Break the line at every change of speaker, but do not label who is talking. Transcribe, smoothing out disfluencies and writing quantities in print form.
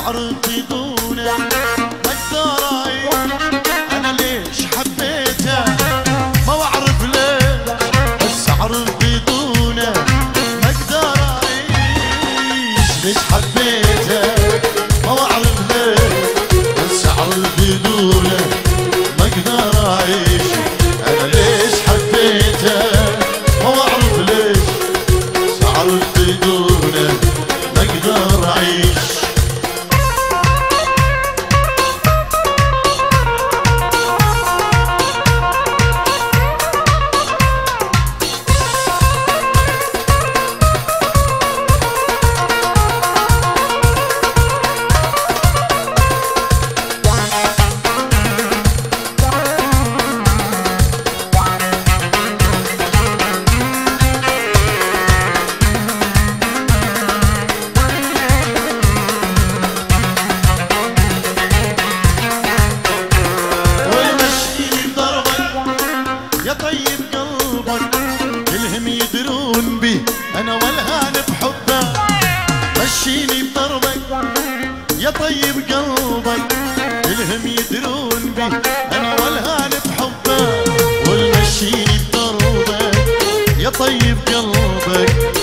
اعرف بدونه ما اقدر اعيش. انا ليش حبيته ما بعرف ليه، بس اعرف بدونه ما اقدر اعيش. ليش حبيته ما بعرف ليه، بس اعرف بدونه ما اقدر اعيش. انا ليش حبيته ما بعرف ليش، بس اعرف بدونه ما اقدر اعيش. أنا والهان بحبه، مشيني بدربك يا طيب قلبك، كلهم يدرون بي أنا والهان بحبه، والمشيني بدربك يا طيب قلبك،